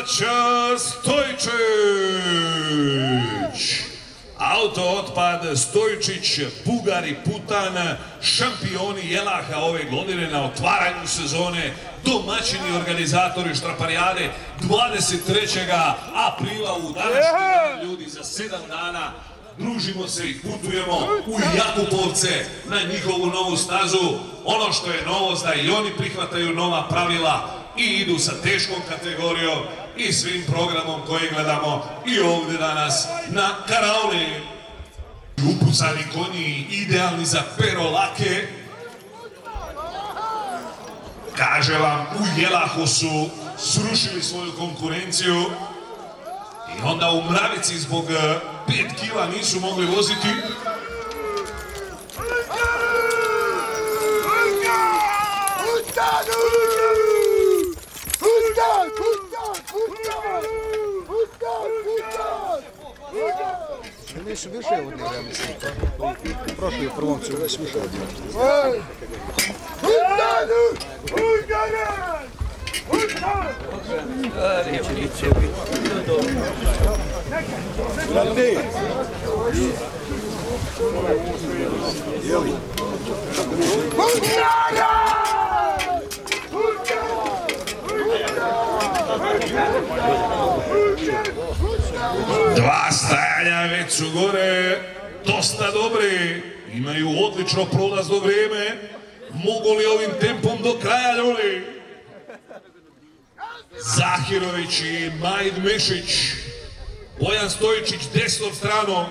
braća Stojčić. Auto otpad Stojčić, Bugari Putan, šampioni Jelaha ove godine na otvaranju sezone, domaćini organizatori Štraparijade 23. aprila u današnji dan, ljudi, za 7 dana. Družimo se i putujemo u Jakupovce na njihovu novu stazu. Ono što je novost da i oni prihvataju nova pravila i idu sa teškom kategorijom i svim programom koji gledamo i ovdje danas na karaoni. Upucani konji, idealni za perolake. Kaže vam, u Jelahu su srušili svoju konkurenciju i onda u Mravici zbog 5 kila nisu mogli voziti. Nisu više od njega, mislim. Prošli u prvom su već više od njega. Dva stajanja već su gore, dosta dobri, imaju odlično prolazno vrijeme. Mogu li ovim tempom do kraja, ljudi? Zahirović i Majd Mešić, Bojan Stojičić desnom stranom.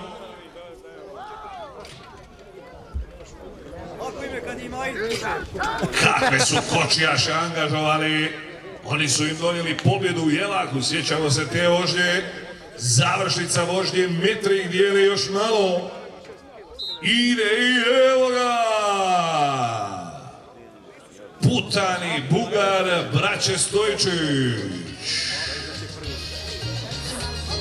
Kakve su kočijaše angažovali, oni su im donijeli pobjedu u Jelahu, sjećamo se te vožnje. Završnica vožnje, metri ih dijeli još malo. Ide i evo ga! Putani, Bugar, braće Stojčić.